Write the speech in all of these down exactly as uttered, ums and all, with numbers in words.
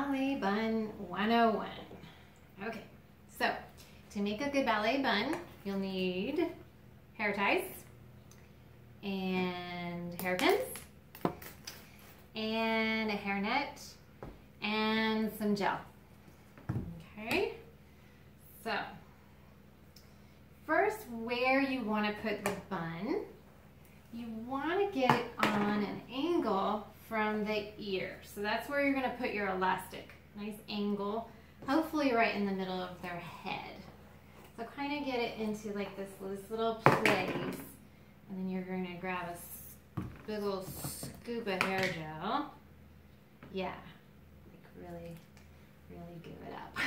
Ballet Bun one oh one. Okay, so to make a good ballet bun, you'll need hair ties and hairpins and a hairnet and some gel. Okay, so first, where you want to put the bun, you want to get it on an angle from the ear. So that's where you're going to put your elastic. Nice angle, hopefully right in the middle of their head. So kind of get it into like this, this little place, and then you're going to grab a big old scoop of hair gel. Yeah, like really, really give it up.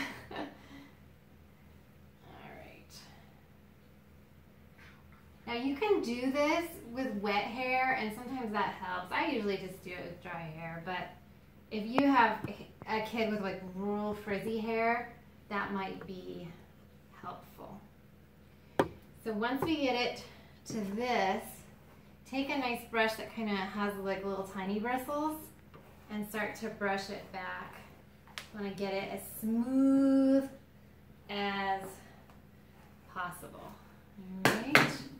Now you can do this with wet hair, and sometimes that helps. I usually just do it with dry hair, but if you have a kid with like real frizzy hair, that might be helpful. So once we get it to this, take a nice brush that kind of has like little tiny bristles and start to brush it back. You want to get it as smooth as possible. All right.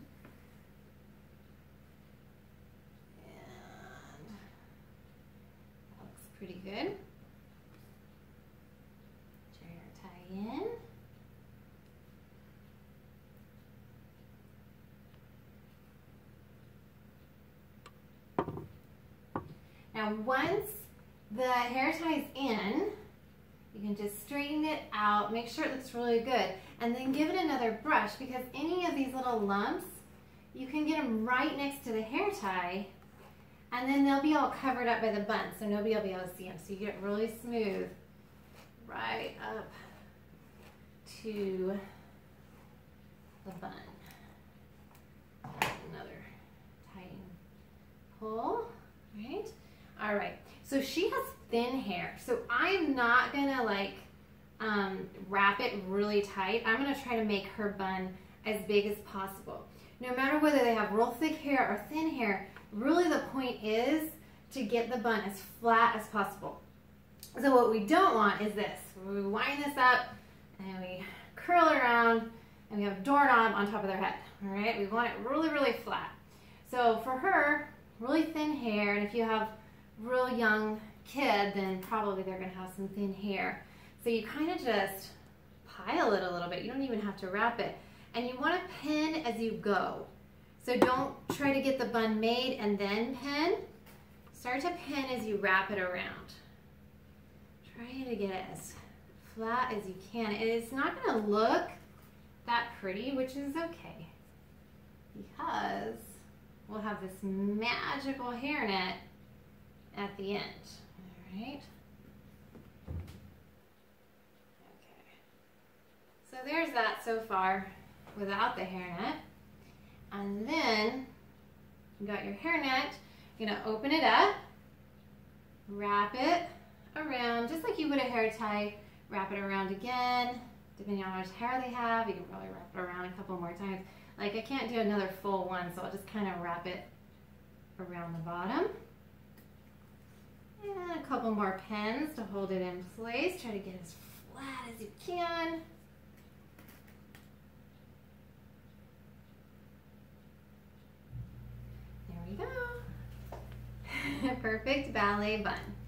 Pretty good. Put your hair tie in. Now once the hair tie's in, you can just straighten it out, make sure it looks really good, and then give it another brush, because any of these little lumps, you can get them right next to the hair tie, and then they'll be all covered up by the bun, so nobody will be able to see them. So you get it really smooth right up to the bun. Another tighten pull, right? All right, so she has thin hair, so I'm not gonna like um, wrap it really tight. I'm gonna try to make her bun as big as possible. No matter whether they have real thick hair or thin hair, really the point is to get the bun as flat as possible. So what we don't want is this. We wind this up and we curl it around and we have a doorknob on top of their head. All right, we want it really, really flat. So for her, really thin hair, and if you have real young kid, then probably they're gonna have some thin hair. So you kind of just pile it a little bit. You don't even have to wrap it. And you want to pin as you go. So don't try to get the bun made and then pin. Start to pin as you wrap it around. Try to get it as flat as you can. It's not going to look that pretty, which is okay, because we'll have this magical hairnet at the end. All right. Okay. So there's that so far without the hairnet. And then you got your hairnet. You're gonna open it up, wrap it around just like you would a hair tie. Wrap it around again, depending on how much hair they have. You can probably wrap it around a couple more times. Like I can't do another full one, so I'll just kind of wrap it around the bottom. And a couple more pins to hold it in place. Try to get as flat as you can. There we go. Perfect ballet bun.